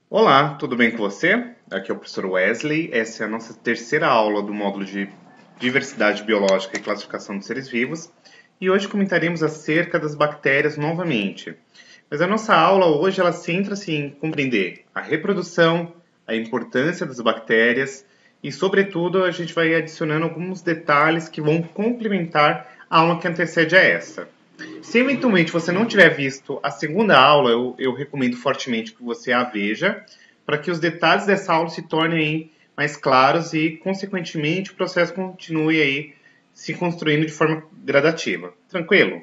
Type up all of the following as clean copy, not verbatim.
Olá, tudo bem com você? Aqui é o professor Wesley. Essa é a nossa terceira aula do módulo de Diversidade Biológica e Classificação dos Seres Vivos. E hoje comentaremos acerca das bactérias novamente. Mas a nossa aula hoje ela centra-se em compreender a reprodução, a importância das bactérias e, sobretudo, a gente vai adicionando alguns detalhes que vão complementar a aula que antecede a essa. Se eventualmente você não tiver visto a segunda aula, eu recomendo fortemente que você a veja, para que os detalhes dessa aula se tornem aí mais claros e, consequentemente, o processo continue aí se construindo de forma gradativa. Tranquilo?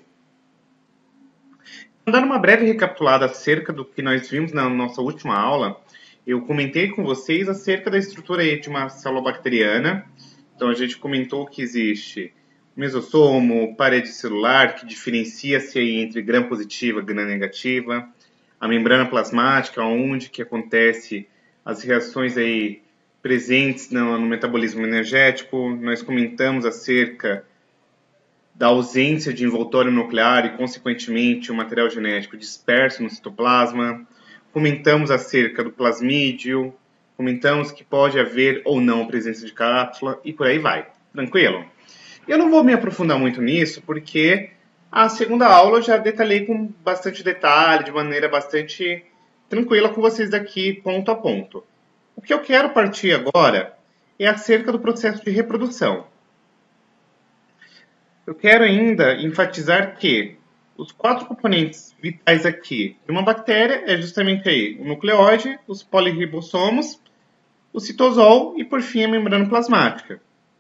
Dando uma breve recapitulada acerca do que nós vimos na nossa última aula, eu comentei com vocês acerca da estrutura aí de uma célula bacteriana. Então, a gente comentou que existe mesossomo, parede celular, que diferencia-se aí entre gram-positiva e gram-negativa, a membrana plasmática, onde que acontece as reações aí presentes no metabolismo energético. Nós comentamos acerca da ausência de envoltório nuclear e, consequentemente, o material genético disperso no citoplasma. Comentamos acerca do plasmídio, comentamos que pode haver ou não presença de cápsula e por aí vai. Tranquilo? Eu não vou me aprofundar muito nisso, porque a segunda aula eu já detalhei com bastante detalhe, de maneira bastante tranquila com vocês daqui, ponto a ponto. O que eu quero partir agora é acerca do processo de reprodução. Eu quero ainda enfatizar que os 4 componentes vitais aqui de uma bactéria é justamente aí o nucleóide, os poliribossomos, o citosol e, por fim, a membrana plasmática.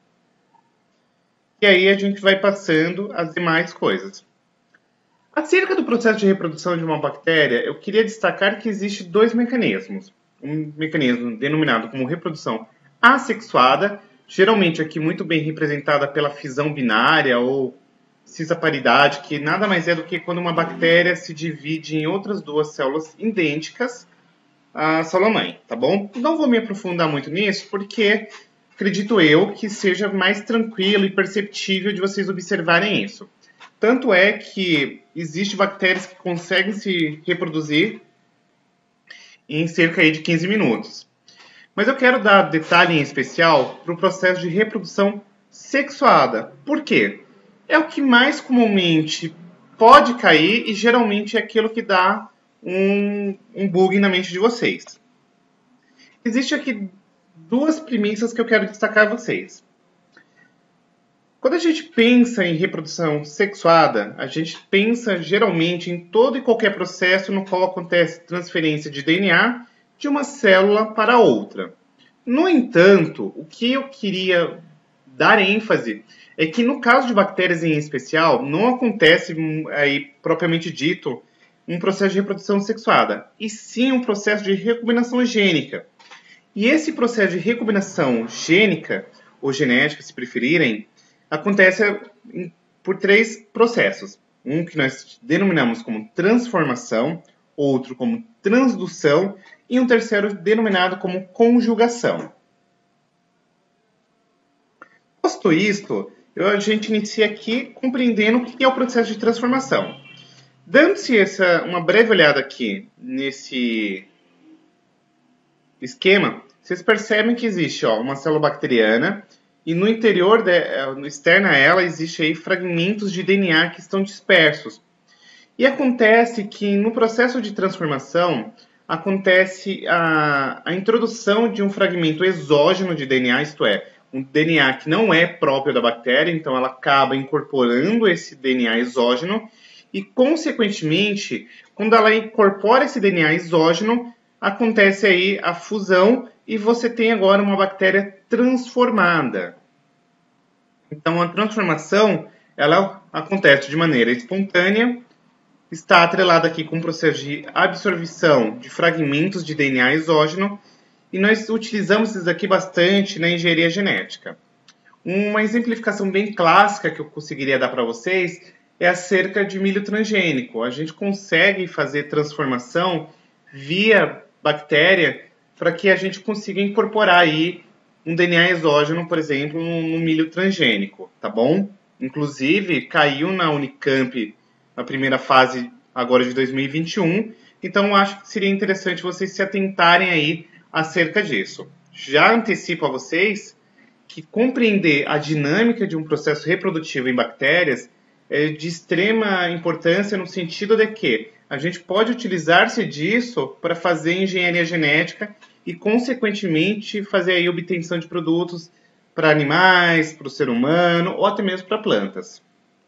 E aí a gente vai passando as demais coisas. Acerca do processo de reprodução de uma bactéria, eu queria destacar que existe 2 mecanismos. Um mecanismo denominado como reprodução assexuada, geralmente aqui muito bem representada pela fisão binária ou cisparidade, que nada mais é do que quando uma bactéria se divide em outras 2 células idênticas à célula-mãe, tá bom? Não vou me aprofundar muito nisso, porque acredito eu que seja mais tranquilo e perceptível de vocês observarem isso. Tanto é que existem bactérias que conseguem se reproduzir em cerca de 15 minutos. Mas eu quero dar detalhe em especial para o processo de reprodução sexuada. Por quê? É o que mais comumente pode cair e geralmente é aquilo que dá um bug na mente de vocês. Existe aqui 2 premissas que eu quero destacar a vocês. Quando a gente pensa em reprodução sexuada, a gente pensa geralmente em todo e qualquer processo no qual acontece transferência de DNA de uma célula para outra. No entanto, o que eu queria dar ênfase é que no caso de bactérias em especial, não acontece aí propriamente dito um processo de reprodução sexuada, e sim um processo de recombinação gênica. E esse processo de recombinação gênica, ou genética, se preferirem, acontece por 3 processos. Um que nós denominamos como transformação, outro como transdução e um terceiro denominado como conjugação. Posto isto, a gente inicia aqui compreendendo o que é o processo de transformação. Dando-se uma breve olhada aqui nesse esquema, vocês percebem que existe uma célula bacteriana e no interior, no externo a ela, existe aí fragmentos de DNA que estão dispersos. E acontece que no processo de transformação, acontece a introdução de um fragmento exógeno de DNA, isto é, um DNA que não é próprio da bactéria, então ela acaba incorporando esse DNA exógeno e, consequentemente, quando ela incorpora esse DNA exógeno, acontece aí a fusão e você tem agora uma bactéria transformada. Então, a transformação ela acontece de maneira espontânea, está atrelada aqui com o processo de absorção de fragmentos de DNA exógeno e nós utilizamos isso aqui bastante na engenharia genética. Uma exemplificação bem clássica que eu conseguiria dar para vocês é acerca de milho transgênico. A gente consegue fazer transformação via bactéria para que a gente consiga incorporar aí um DNA exógeno, por exemplo, no milho transgênico, tá bom? Inclusive, caiu na Unicamp na primeira fase agora de 2021, Então, eu acho que seria interessante vocês se atentarem aí acerca disso. Já antecipo a vocês que compreender a dinâmica de um processo reprodutivo em bactérias é de extrema importância no sentido de que a gente pode utilizar-se disso para fazer engenharia genética e, consequentemente, fazer aí obtenção de produtos para animais, para o ser humano ou até mesmo para plantas.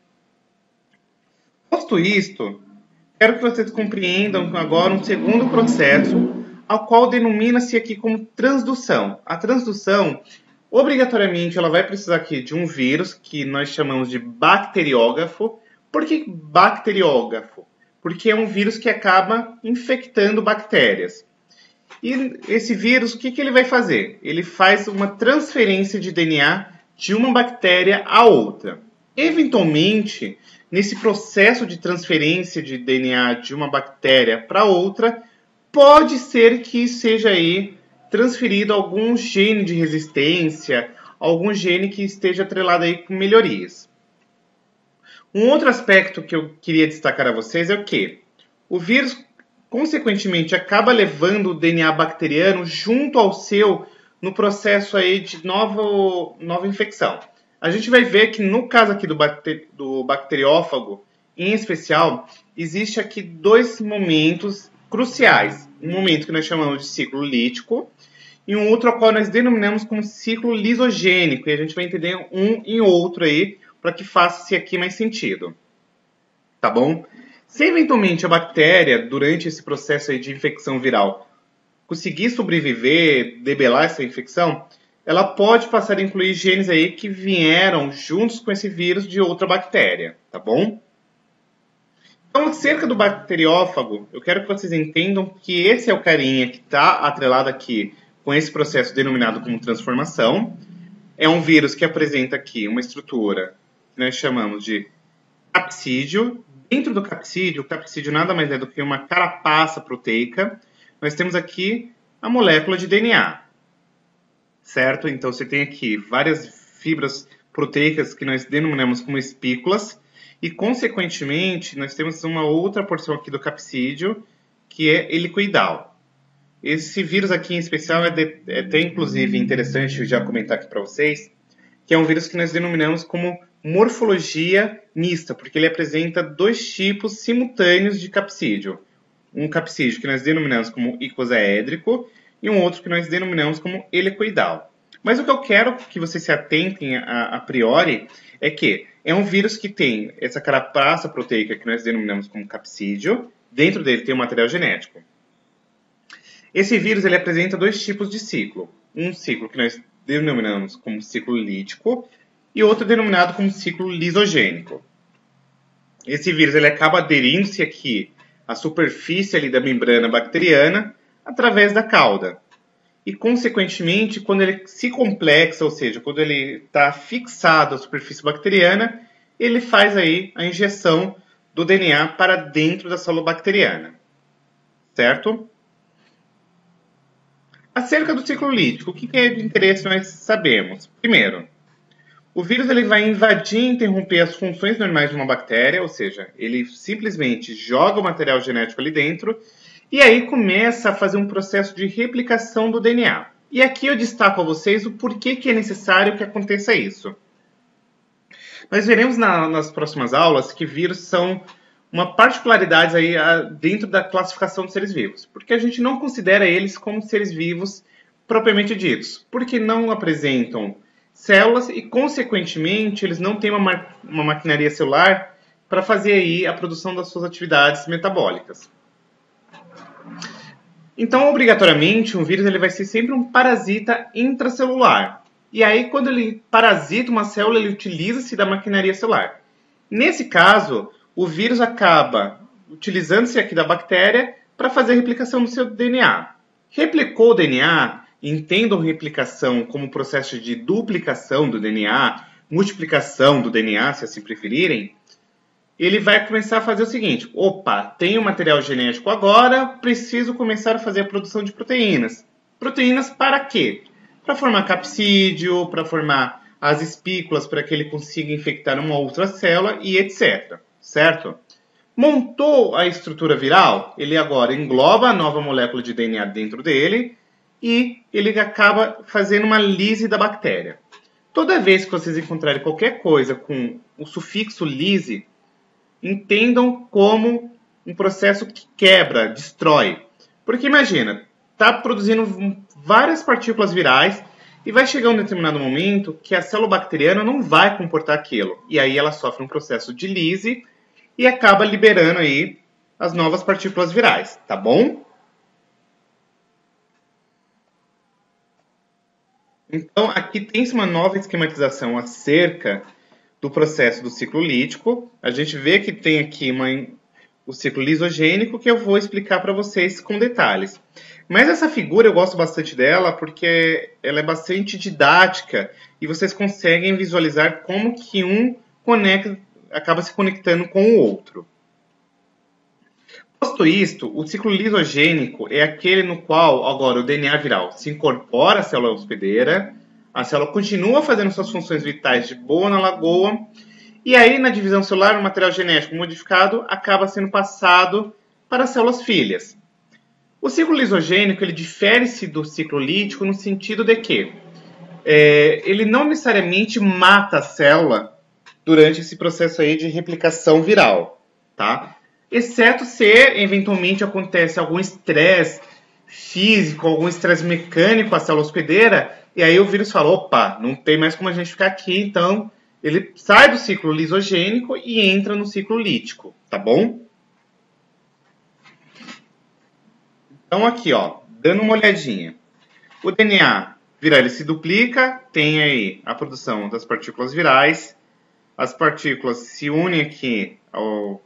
Posto isto, quero que vocês compreendam agora um segundo processo, ao qual denomina-se aqui como transdução. A transdução, obrigatoriamente, ela vai precisar aqui de um vírus, que nós chamamos de bacteriógrafo. Por que bacteriógrafo? Porque é um vírus que acaba infectando bactérias. E esse vírus, o que ele vai fazer? Ele faz uma transferência de DNA de uma bactéria a outra. Eventualmente, nesse processo de transferência de DNA de uma bactéria para outra, pode ser que seja aí transferido algum gene de resistência, algum gene que esteja atrelado aí com melhorias. Um outro aspecto que eu queria destacar a vocês é o que o vírus, consequentemente, acaba levando o DNA bacteriano junto ao seu no processo aí de nova infecção. A gente vai ver que no caso aqui do bacteriófago, em especial, existe aqui dois momentos cruciais. Um momento que nós chamamos de ciclo lítico e um outro ao qual nós denominamos como ciclo lisogênico. E a gente vai entender um e outro aí para que faça-se aqui mais sentido. Tá bom? Se eventualmente a bactéria, durante esse processo aí de infecção viral, conseguir sobreviver, debelar essa infecção, ela pode passar a incluir genes aí que vieram juntos com esse vírus de outra bactéria, tá bom? Então, acerca do bacteriófago, eu quero que vocês entendam que esse é o carinha que está atrelado aqui com esse processo denominado como transformação. É um vírus que apresenta aqui uma estrutura que nós chamamos de capsídeo. Dentro do capsídeo, o capsídeo nada mais é do que uma carapaça proteica. Nós temos aqui a molécula de DNA, certo? Então, você tem aqui várias fibras proteicas que nós denominamos como espículas e, consequentemente, nós temos uma outra porção aqui do capsídeo que é helicoidal. Esse vírus aqui em especial é até inclusive interessante já comentar aqui para vocês, que é um vírus que nós denominamos como morfologia mista, porque ele apresenta dois tipos simultâneos de capsídeo. Um capsídeo que nós denominamos como icosaédrico e um outro que nós denominamos como helicoidal. Mas o que eu quero que vocês se atentem a priori é que é um vírus que tem essa carapaça proteica que nós denominamos como capsídeo, dentro dele tem um material genético. Esse vírus ele apresenta dois tipos de ciclo. Um ciclo que nós denominamos como ciclo lítico e outro denominado como ciclo lisogênico. Esse vírus ele acaba aderindo-se aqui à superfície ali da membrana bacteriana através da cauda. E, consequentemente, quando ele se complexa, ou seja, quando ele está fixado à superfície bacteriana, ele faz aí a injeção do DNA para dentro da célula bacteriana. Certo? Acerca do ciclo lítico, o que é de interesse nós sabemos? Primeiro, o vírus ele vai invadir e interromper as funções normais de uma bactéria, ou seja, ele simplesmente joga o material genético ali dentro e aí começa a fazer um processo de replicação do DNA. E aqui eu destaco a vocês o porquê que é necessário que aconteça isso. Nós veremos nas próximas aulas que vírus são uma particularidade aí dentro da classificação de seres vivos, porque a gente não considera eles como seres vivos propriamente ditos, porque não apresentam células e, consequentemente, eles não têm uma maquinaria celular para fazer aí a produção das suas atividades metabólicas. Então, obrigatoriamente, um vírus ele vai ser sempre um parasita intracelular. E aí, quando ele parasita uma célula, ele utiliza-se da maquinaria celular. Nesse caso, o vírus acaba utilizando-se aqui da bactéria para fazer a replicação do seu DNA. Replicou o DNA, entendam replicação como processo de duplicação do DNA, multiplicação do DNA, se assim preferirem, ele vai começar a fazer o seguinte: opa, tenho material genético agora, preciso começar a fazer a produção de proteínas. Proteínas para quê? Para formar capsídeo, para formar as espículas para que ele consiga infectar uma outra célula e etc. Certo? Montou a estrutura viral, ele agora engloba a nova molécula de DNA dentro dele e ele acaba fazendo uma lise da bactéria. Toda vez que vocês encontrarem qualquer coisa com o sufixo lise, entendam como um processo que quebra, destrói. Porque imagina, está produzindo várias partículas virais e vai chegar um determinado momento que a célula bacteriana não vai comportar aquilo. E aí ela sofre um processo de lise e acaba liberando aí as novas partículas virais, tá bom? Então, aqui tem uma nova esquematização acerca do processo do ciclo lítico. A gente vê que tem aqui o ciclo lisogênico, que eu vou explicar para vocês com detalhes. Mas essa figura eu gosto bastante dela porque ela é bastante didática e vocês conseguem visualizar como que um acaba se conectando com o outro. Posto isto, o ciclo lisogênico é aquele no qual agora o DNA viral se incorpora à célula hospedeira, a célula continua fazendo suas funções vitais de boa na lagoa, e aí na divisão celular o material genético modificado acaba sendo passado para as células filhas. O ciclo lisogênico ele difere-se do ciclo lítico no sentido de que ele não necessariamente mata a célula durante esse processo aí de replicação viral, tá? Exceto se eventualmente acontece algum estresse físico, algum estresse mecânico à célula hospedeira, e aí o vírus fala, opa, não tem mais como a gente ficar aqui, então ele sai do ciclo lisogênico e entra no ciclo lítico, tá bom? Então aqui, ó, dando uma olhadinha. O DNA viral ele se duplica, tem aí a produção das partículas virais, as partículas se unem aqui ao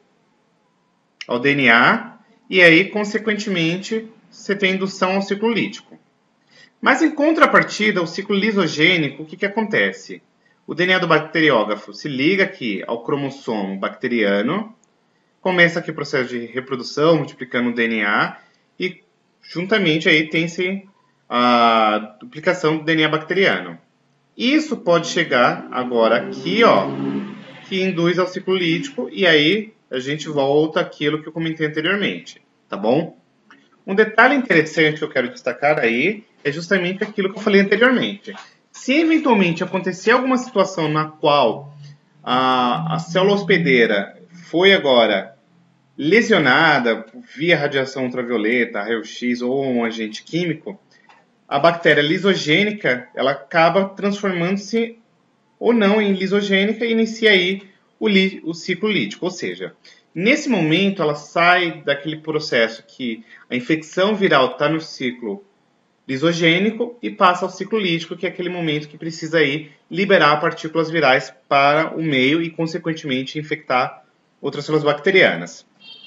DNA, e aí, consequentemente, você tem indução ao ciclo lítico. Mas, em contrapartida, o ciclo lisogênico, o que acontece? O DNA do bacteriógrafo se liga aqui ao cromossomo bacteriano, começa aqui o processo de reprodução, multiplicando o DNA, e, juntamente, aí tem-se a duplicação do DNA bacteriano. Isso pode chegar agora aqui, ó, que induz ao ciclo lítico, e aí a gente volta àquilo que eu comentei anteriormente, tá bom? Um detalhe interessante que eu quero destacar aí é justamente aquilo que eu falei anteriormente. Se eventualmente acontecer alguma situação na qual a célula hospedeira foi agora lesionada via radiação ultravioleta, raio-x ou um agente químico, a bactéria lisogênica ela acaba transformando-se ou não em lisogênica e inicia aí o ciclo lítico, ou seja, nesse momento ela sai daquele processo que a infecção viral está no ciclo lisogênico e passa ao ciclo lítico, que é aquele momento que precisa aí liberar partículas virais para o meio e, consequentemente, infectar outras células bacterianas.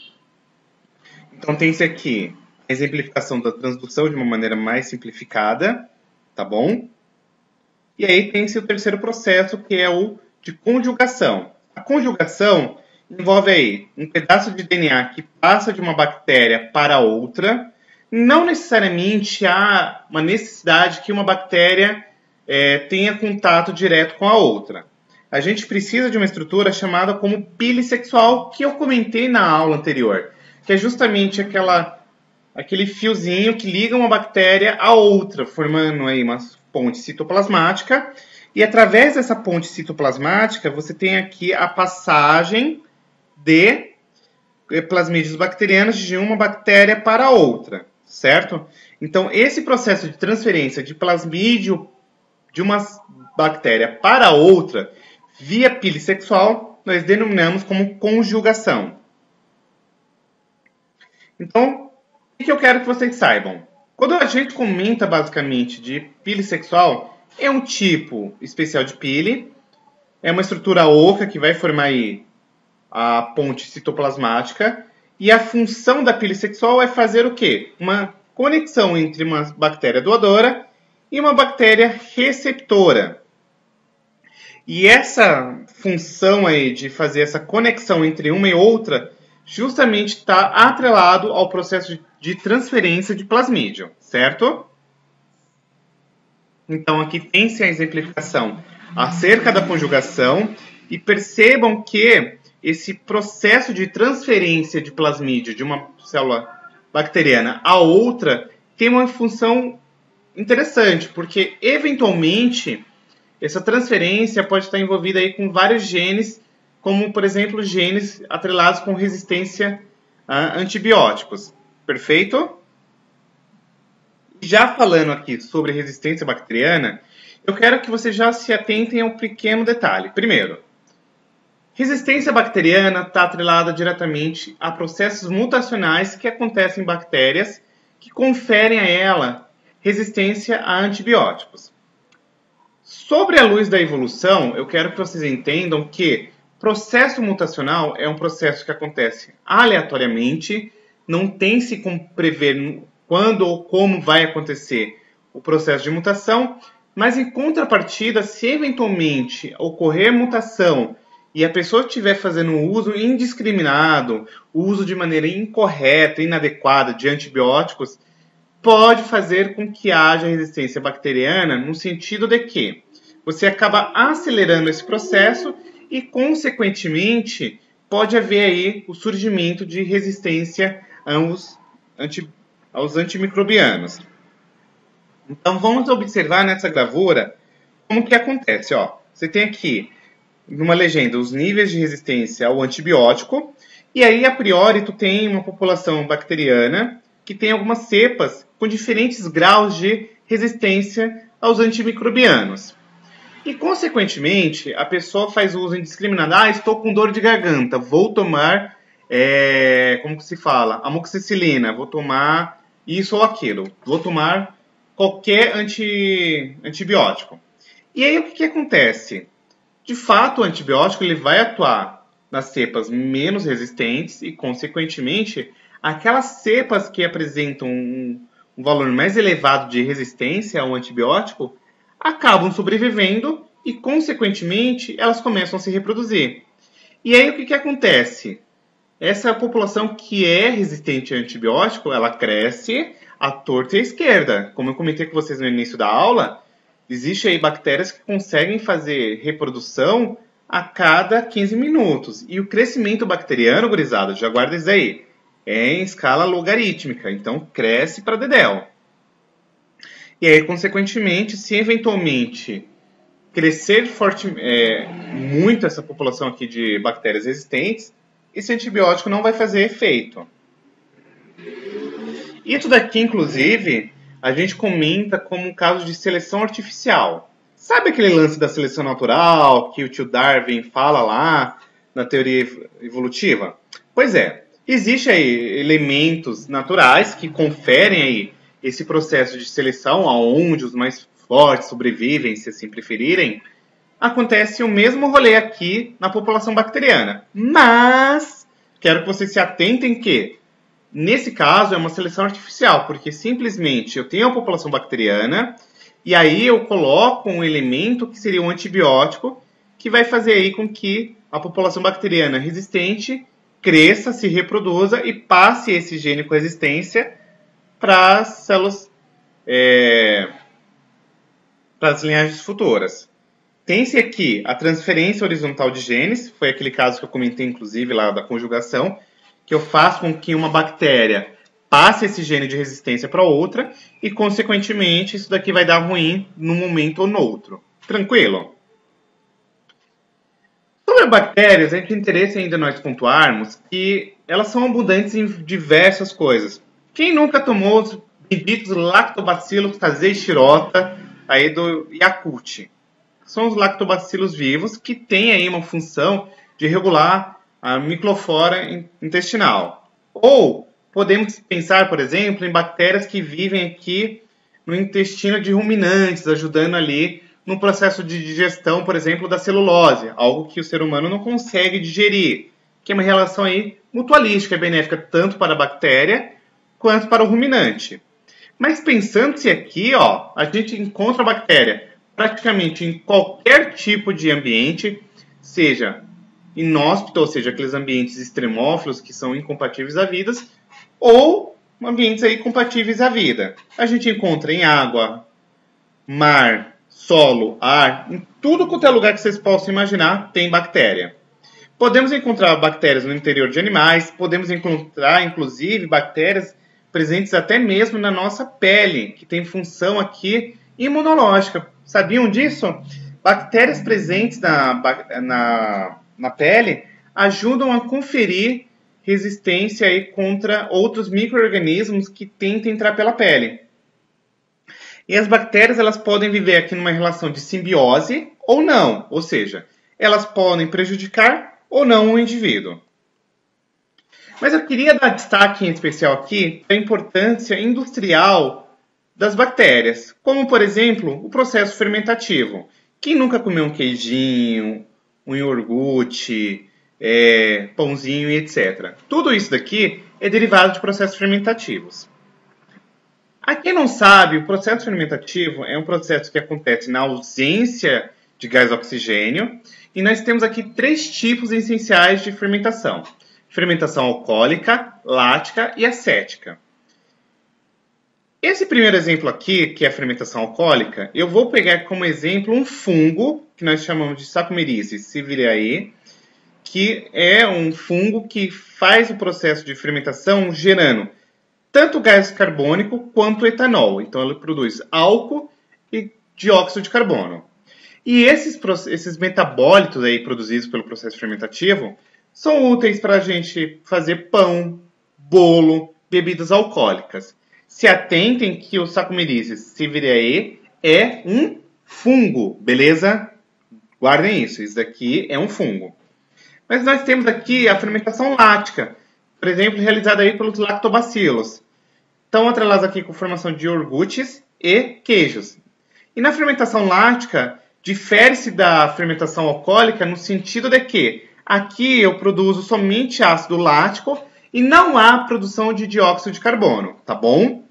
Então tem-se aqui a exemplificação da transdução de uma maneira mais simplificada, tá bom? E aí tem-se o terceiro processo, que é o de conjugação. A conjugação envolve aí um pedaço de DNA que passa de uma bactéria para outra. Não necessariamente há uma necessidade que uma bactéria tenha contato direto com a outra. A gente precisa de uma estrutura chamada como pile sexual, que eu comentei na aula anterior, que é justamente aquele fiozinho que liga uma bactéria a outra, formando aí uma ponte citoplasmática. E através dessa ponte citoplasmática, você tem aqui a passagem de plasmídios bacterianos de uma bactéria para outra, certo? Então, esse processo de transferência de plasmídio de uma bactéria para outra, via pile sexual, nós denominamos como conjugação. Então, o que eu quero que vocês saibam? Quando a gente comenta basicamente de pile sexual, é um tipo especial de pile, é uma estrutura oca que vai formar aí a ponte citoplasmática, e a função da pile sexual é fazer o quê? Uma conexão entre uma bactéria doadora e uma bactéria receptora. E essa função aí de fazer essa conexão entre uma e outra justamente está atrelado ao processo de transferência de plasmídio, certo? Então, aqui tem-se a exemplificação acerca da conjugação e percebam que esse processo de transferência de plasmídio de uma célula bacteriana a outra tem uma função interessante, porque eventualmente essa transferência pode estar envolvida aí com vários genes, como por exemplo genes atrelados com resistência a antibióticos. Perfeito? Já falando aqui sobre resistência bacteriana, eu quero que vocês já se atentem a um pequeno detalhe. Primeiro, resistência bacteriana está atrelada diretamente a processos mutacionais que acontecem em bactérias que conferem a ela resistência a antibióticos. Sobre a luz da evolução, eu quero que vocês entendam que processo mutacional é um processo que acontece aleatoriamente, não tem-se como prever quando ou como vai acontecer o processo de mutação, mas em contrapartida, se eventualmente ocorrer mutação e a pessoa estiver fazendo uso indiscriminado, uso de maneira incorreta, inadequada de antibióticos, pode fazer com que haja resistência bacteriana no sentido de que você acaba acelerando esse processo e, consequentemente, pode haver aí o surgimento de resistência aos antimicrobianos. Então, vamos observar nessa gravura como que acontece. Ó. Você tem aqui, numa legenda, os níveis de resistência ao antibiótico, e aí, a priori, tu tem uma população bacteriana que tem algumas cepas com diferentes graus de resistência aos antimicrobianos. E, consequentemente, a pessoa faz uso indiscriminado. Ah, estou com dor de garganta, vou tomar, como que se fala? Amoxicilina, vou tomar isso ou aquilo, vou tomar qualquer antibiótico. E aí, o que acontece? De fato, o antibiótico ele vai atuar nas cepas menos resistentes e, consequentemente, aquelas cepas que apresentam um valor mais elevado de resistência ao antibiótico acabam sobrevivendo e, consequentemente, elas começam a se reproduzir. E aí, o que acontece? Essa população que é resistente a antibiótico, ela cresce à torta e à esquerda. Como eu comentei com vocês no início da aula, existem aí bactérias que conseguem fazer reprodução a cada 15 minutos. E o crescimento bacteriano, gurizada, já guarda isso aí, é em escala logarítmica. Então, cresce para dedéu. E aí, consequentemente, se eventualmente crescer muito essa população aqui de bactérias resistentes, esse antibiótico não vai fazer efeito. Isso daqui, inclusive, a gente comenta como um caso de seleção artificial. Sabe aquele lance da seleção natural que o tio Darwin fala lá na teoria evolutiva? Pois é, existem aí elementos naturais que conferem aí esse processo de seleção, aonde os mais fortes sobrevivem, se assim preferirem. Acontece o mesmo rolê aqui na população bacteriana. Mas, quero que vocês se atentem que, nesse caso, é uma seleção artificial, porque simplesmente eu tenho a população bacteriana, e aí eu coloco um elemento que seria um antibiótico, que vai fazer aí com que a população bacteriana resistente cresça, se reproduza e passe esse gene com resistência para as células, para as linhagens futuras. Tem-se aqui a transferência horizontal de genes, foi aquele caso que eu comentei, inclusive, lá da conjugação, que eu faço com que uma bactéria passe esse gene de resistência para outra e, consequentemente, isso daqui vai dar ruim num momento ou no outro. Tranquilo? Sobre bactérias, é de interesse ainda nós pontuarmos que elas são abundantes em diversas coisas. Quem nunca tomou os benditos lactobacillus casei shirota aí do Yakult? São os lactobacilos vivos que têm aí uma função de regular a microflora intestinal. Ou podemos pensar, por exemplo, em bactérias que vivem aqui no intestino de ruminantes, ajudando ali no processo de digestão, por exemplo, da celulose, algo que o ser humano não consegue digerir, que é uma relação aí mutualística, benéfica tanto para a bactéria quanto para o ruminante. Mas pensando-se aqui, ó, a gente encontra a bactéria praticamente em qualquer tipo de ambiente, seja inóspito, ou seja, aqueles ambientes extremófilos que são incompatíveis à vida, ou ambientes aí compatíveis à vida. A gente encontra em água, mar, solo, ar, em tudo quanto é lugar que vocês possam imaginar, tem bactéria. Podemos encontrar bactérias no interior de animais, podemos encontrar, inclusive, bactérias presentes até mesmo na nossa pele, que tem função aqui imunológica. Sabiam disso? Bactérias presentes na pele ajudam a conferir resistência aí contra outros micro-organismos que tentam entrar pela pele. E as bactérias elas podem viver aqui numa relação de simbiose ou não, ou seja, elas podem prejudicar ou não o indivíduo. Mas eu queria dar destaque em especial aqui para a importância industrial das bactérias, como por exemplo o processo fermentativo. Quem nunca comeu um queijinho, um iogurte, pãozinho e etc. Tudo isso daqui é derivado de processos fermentativos. A quem não sabe, o processo fermentativo é um processo que acontece na ausência de gás oxigênio e nós temos aqui 3 tipos essenciais de fermentação. Fermentação alcoólica, lática e acética. Esse primeiro exemplo aqui, que é a fermentação alcoólica, eu vou pegar como exemplo um fungo, que nós chamamos de Saccharomyces cerevisiae, que é um fungo que faz o processo de fermentação gerando tanto gás carbônico quanto etanol. Então, ele produz álcool e dióxido de carbono. E esses metabólitos aí produzidos pelo processo fermentativo são úteis para a gente fazer pão, bolo, bebidas alcoólicas. Se atentem que o Saccharomyces cerevisiae é um fungo, beleza? Guardem isso, isso daqui é um fungo. Mas nós temos aqui a fermentação lática, por exemplo, realizada aí pelos lactobacilos. Estão atrelados aqui com a formação de iogurtes e queijos. E na fermentação lática, difere-se da fermentação alcoólica no sentido de que aqui eu produzo somente ácido lático e não há produção de dióxido de carbono, tá bom?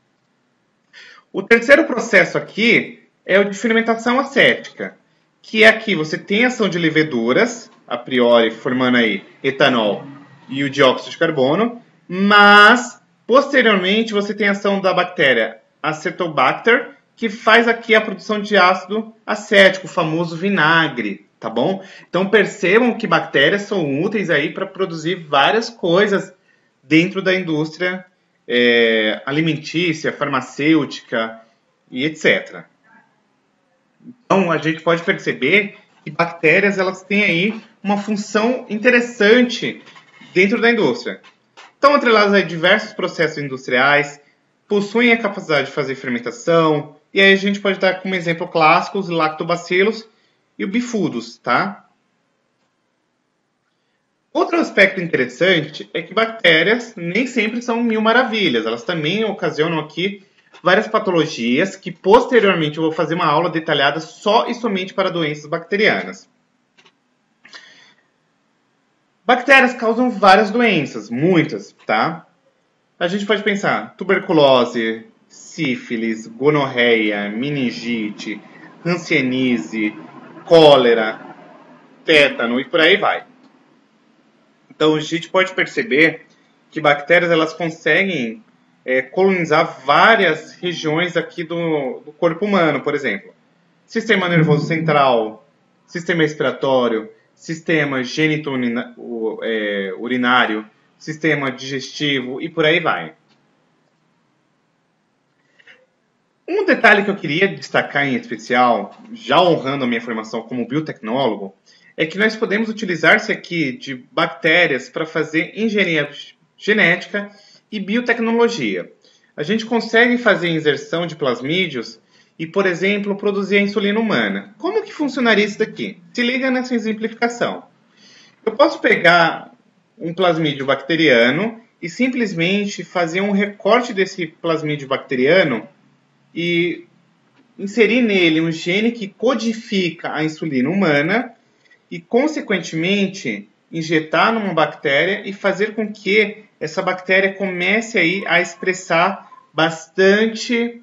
O terceiro processo aqui é o de fermentação acética, que aqui você tem ação de leveduras, a priori formando aí etanol e o dióxido de carbono, mas posteriormente você tem a ação da bactéria Acetobacter, que faz aqui a produção de ácido acético, o famoso vinagre, tá bom? Então percebam que bactérias são úteis aí para produzir várias coisas dentro da indústria alimentícia, farmacêutica e etc. Então a gente pode perceber que bactérias elas têm aí uma função interessante dentro da indústria. Estão atreladas a diversos processos industriais, possuem a capacidade de fazer fermentação, e aí a gente pode dar como exemplo clássico os lactobacilos e o bifudos, tá? Outro aspecto interessante é que bactérias nem sempre são mil maravilhas, elas também ocasionam aqui várias patologias que posteriormente eu vou fazer uma aula detalhada só e somente para doenças bacterianas. Bactérias causam várias doenças, muitas, tá? A gente pode pensar tuberculose, sífilis, gonorreia, meningite, hanseníase, cólera, tétano e por aí vai. Então a gente pode perceber que bactérias elas conseguem colonizar várias regiões aqui do corpo humano, por exemplo. Sistema nervoso central, sistema respiratório, sistema genito-urinário, sistema digestivo e por aí vai. Um detalhe que eu queria destacar em especial, já honrando a minha formação como biotecnólogo, é que nós podemos utilizar-se aqui de bactérias para fazer engenharia genética e biotecnologia. A gente consegue fazer inserção de plasmídios e, por exemplo, produzir a insulina humana. Como que funcionaria isso daqui? Se liga nessa exemplificação. Eu posso pegar um plasmídio bacteriano e simplesmente fazer um recorte desse plasmídio bacteriano e inserir nele um gene que codifica a insulina humana e, consequentemente, injetar numa bactéria e fazer com que essa bactéria comece aí a expressar bastante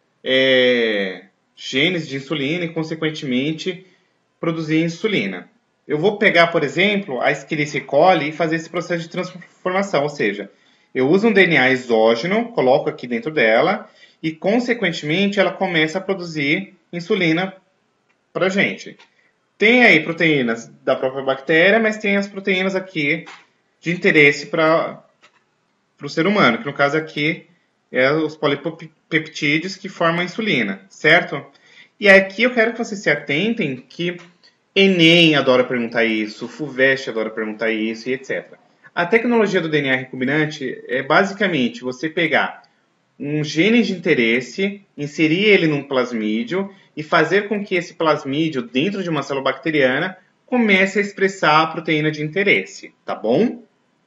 genes de insulina e, consequentemente, produzir insulina. Eu vou pegar, por exemplo, a Escherichia coli e fazer esse processo de transformação, ou seja, eu uso um DNA exógeno, coloco aqui dentro dela e, consequentemente, ela começa a produzir insulina para a gente. Tem aí proteínas da própria bactéria, mas tem as proteínas aqui de interesse para o ser humano, que no caso aqui é os polipeptídeos que formam a insulina, certo? E aqui eu quero que vocês se atentem que Enem adora perguntar isso, FUVEST adora perguntar isso e etc. A tecnologia do DNA recombinante é basicamente você pegar um gene de interesse, inserir ele num plasmídio e fazer com que esse plasmídio, dentro de uma célula bacteriana, comece a expressar a proteína de interesse, tá bom?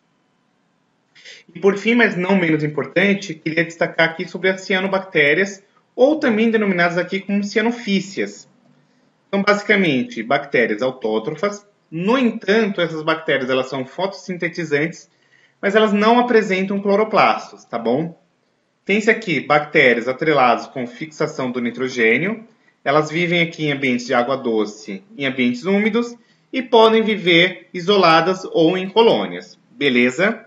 E por fim, mas não menos importante, queria destacar aqui sobre as cianobactérias, ou também denominadas aqui como cianofícias. São basicamente bactérias autótrofas. No entanto, essas bactérias elas são fotossintetizantes, mas elas não apresentam cloroplastos, tá bom? Tem-se aqui bactérias atreladas com fixação do nitrogênio. Elas vivem aqui em ambientes de água doce, em ambientes úmidos, e podem viver isoladas ou em colônias. Beleza?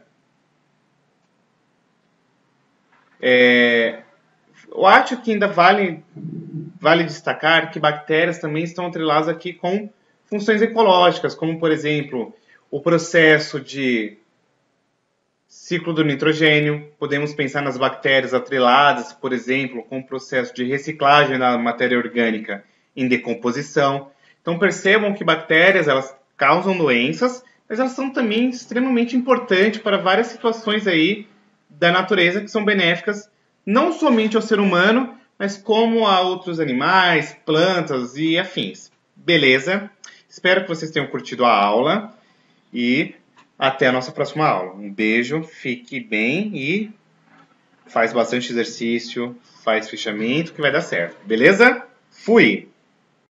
Eu acho que ainda vale destacar que bactérias também estão atreladas aqui com funções ecológicas, como, por exemplo, o processo de ciclo do nitrogênio. Podemos pensar nas bactérias atreladas, por exemplo, com o processo de reciclagem da matéria orgânica em decomposição. Então percebam que bactérias elas causam doenças, mas elas são também extremamente importantes para várias situações aí da natureza que são benéficas não somente ao ser humano, mas como a outros animais, plantas e afins. Beleza? Espero que vocês tenham curtido a aula e até a nossa próxima aula. Um beijo, fique bem e faz bastante exercício, faz fichamento que vai dar certo. Beleza? Fui!